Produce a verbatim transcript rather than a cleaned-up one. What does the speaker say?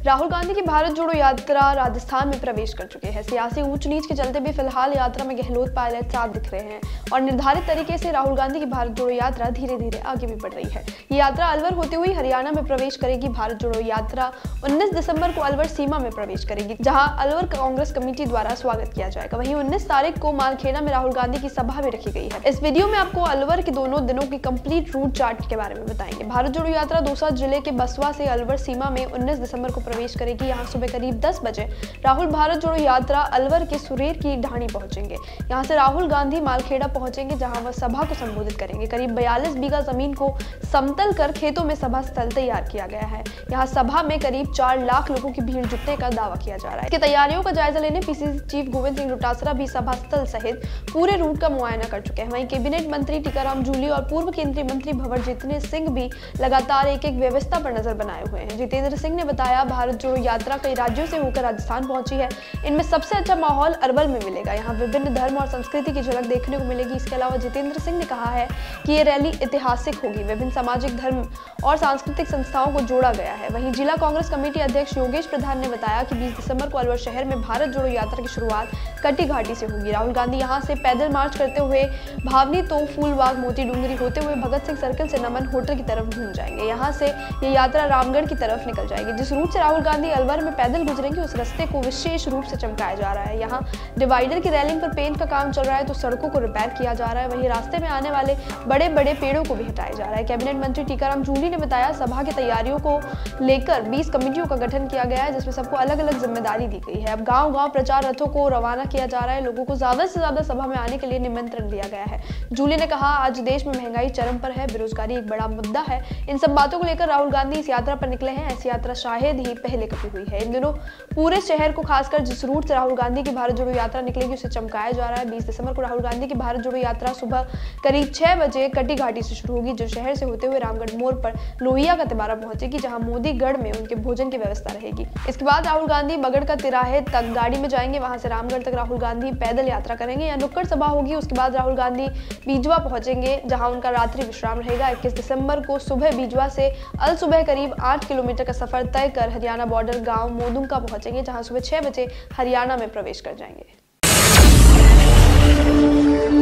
राहुल गांधी की भारत जोड़ो यात्रा राजस्थान में प्रवेश कर चुके हैं। सियासी ऊंच नीच के चलते भी फिलहाल यात्रा में गहलोत पायलट साथ दिख रहे हैं और निर्धारित तरीके से राहुल गांधी की भारत जोड़ो यात्रा धीरे धीरे आगे भी बढ़ रही है। ये यात्रा अलवर होते हुए हरियाणा में प्रवेश करेगी। भारत जोड़ो यात्रा उन्नीस दिसंबर को अलवर सीमा में प्रवेश करेगी, जहां अलवर कांग्रेस कमेटी द्वारा स्वागत किया जाएगा। वहीं उन्नीस तारीख को मालखेड़ा में राहुल गांधी की सभा भी रखी गई है। इस वीडियो में आपको अलवर के दोनों दिनों की कंप्लीट रूट चार्ट के बारे में बताएंगे। भारत जोड़ो यात्रा दौसा जिले के बसवा से अलवर सीमा में उन्नीस दिसंबर को प्रवेश करेगी। यहाँ सुबह करीब दस बजे राहुल भारत जोड़ो यात्रा अलवर के सुरेर की ढाणी पहुंचेंगे। यहाँ से राहुल गांधी मालखेड़ा पहुंचेंगे, जहां वह सभा को संबोधित करेंगे। करीब बयालीस बीघा जमीन को समतल कर खेतों में सभा स्थल तैयार किया गया है। यहाँ सभा में करीब चार लाख लोगों की भीड़ जुटने का दावा किया जा रहा है। इसकी तैयारियों का जायजा लेने पीसीसी चीफ गोविंद सिंह डोटासरा भी सभा स्थल सहित पूरे रूट का मुआयना कर चुके हैं। वहीं कैबिनेट मंत्री टीकाराम जूली और पूर्व केंद्रीय मंत्री भंवर जितेंद्र सिंह भी लगातार एक एक व्यवस्था पर नजर बनाए हुए हैं। जितेंद्र सिंह ने बताया, भारत जोड़ो यात्रा कई राज्यों से होकर राजस्थान पहुंची है। इनमें सबसे अच्छा माहौल अरवल में मिलेगा। यहाँ विभिन्न धर्म और संस्कृति की झलक देखने को मिलेगी। इसके अलावा जितेंद्र सिंह ने कहा है कि ये रैली ऐतिहासिक होगी। विभिन्न सामाजिक, धर्म और सांस्कृतिक संस्थाओं को जोड़ा गया है। वहीं जिला कांग्रेस कमेटी अध्यक्ष योगेश प्रधान ने बताया कि बीस दिसंबर को अलवर शहर में भारत जोड़ो यात्रा की शुरुआत कटी घाटी से होगी। राहुल गांधी यहाँ से पैदल मार्च करते हुए भावनी तो फूलबाग मोती डूंगरी होते हुए भगत सिंह सर्कल से नमन होटल की तरफ घूम जाएंगे। यहाँ से ये यात्रा रामगढ़ की तरफ निकल जाएगी। जिस रूट से राहुल गांधी अलवर में पैदल गुजरेंगे उस रास्ते को विशेष रूप से चमकाया जा रहा है। यहाँ डिवाइडर की रेलिंग पर पेंट का काम चल रहा है तो सड़कों को रिपेयर किया जा रहा है। वहीं रास्ते में आने वाले बड़े बड़े पेड़ों को भी हटाया जा रहा है। कैबिनेट मंत्री टीकाराम जूली ने बताया, सभा की तैयारियों को लेकर बीस कमेटियों का गठन किया गया है, जिसमें सबको अलग अलग जिम्मेदारी दी गई है। अब गांव गांव प्रचार रथों को रवाना किया जा रहा है। लोगों को ज्यादा से ज्यादा सभा में आने के लिए निमंत्रण दिया गया है। जूली ने कहा, आज देश में महंगाई चरम पर है, बेरोजगारी एक बड़ा मुद्दा है। इन सब बातों को लेकर राहुल गांधी इस यात्रा पर निकले हैं। ऐसी यात्रा शायद ही पहले कभी हुई है। इन दिनों पूरे शहर को, खासकर जिस रूट से राहुल गांधी की भारत जोड़ो यात्रा निकलेगी उसे चमकाया जा रहा है। बीस दिसंबर को राहुल गांधी की भारत जोड़ो यात्रा सुबह करीब छह बजे कटी घाटी से शुरू होगी, जो शहर से होते हुए रामगढ़ मोड़ पर लोहिया का तिबारा पहुंचेगी, जहां मोदीगढ़ में उनके भोजन की व्यवस्था रहेगी। इसके बाद राहुल गांधी बगड़ का तिराहे तक गाड़ी में जाएंगे। वहां से रामगढ़ तक राहुल गांधी पैदल यात्रा करेंगे या नुक्कड़ सभा होगी। उसके बाद राहुल गांधी बीजवा पहुंचेंगे, जहां उनका रात्रि विश्राम रहेगा। इक्कीस दिसंबर को सुबह बीजवा से अल सुबह करीब आठ किलोमीटर का सफर तय कर हरियाणा बॉर्डर गांव मोदुंका पहुंचेंगे, जहां सुबह छह बजे हरियाणा में प्रवेश कर जाएंगे।